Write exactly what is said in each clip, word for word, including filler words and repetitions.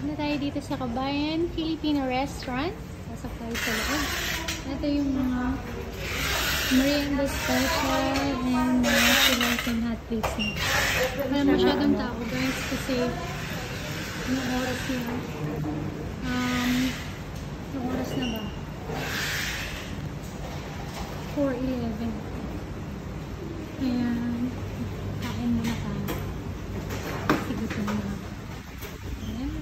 Ano tayo dito sa Kabayan Filipino Restaurant. Pasok tayo sa loob. Ito yung mga merienda special and mga silas and hot plates na. Wala masyadong tao guys kasi anong oras na? Um, anong oras na ba? four eleven. Ayan. Kain muna tayo. Sige ito na. Ayan.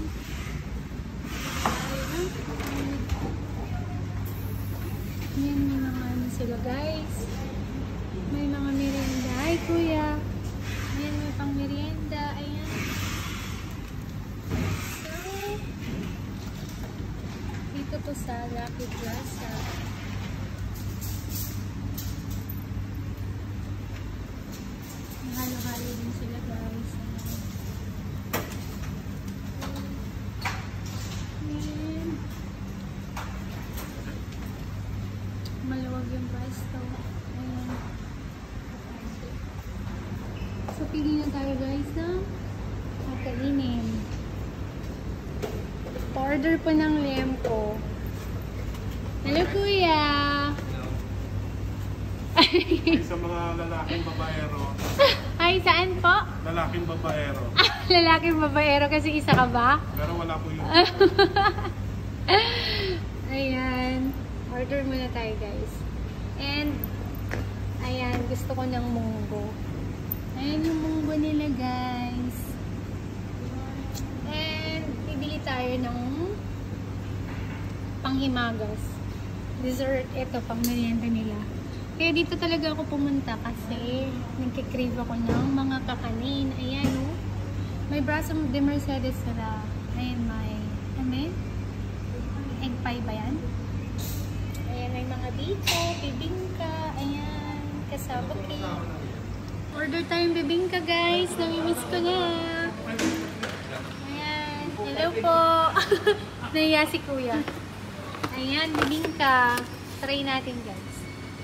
Ayan, may mga ano sila guys. May mga merienda. Ay kuya. Ayan, may pang merienda. Ayan. So, dito po sa Lucky Plaza. Halo-halo din sila guys. Ayan. Maluwag yung pwesto. Ayan. So, pili na tayo guys ng kakainin. Order po ng lempo. Hello kuya! Ay, sa mga lalaking babaero. Ay, saan po? Lalaking babaero. Lalaking babaero kasi isa ka ba? Pero wala po yun. Ayan. Order muna tayo guys. And, ayan, gusto ko ng munggo. Ayan yung munggo nila guys. And, bibili tayo ng panghimagas. Dessert, ito, pang merienda nila. Kaya dito talaga ako pumunta kasi nagkikrave ako ng mga kakanin. Ayan o. Oh. May braso de Mercedes sila. Ayan, may, ano eh? Egg pie ba yan? Ayan, may mga dito, bibingka, ayan, kasaba cake. Order tayong bibingka guys, namimiss ko na. Ayan, hello po. Nahiya si kuya. Ayan, bibingka. Try natin guys.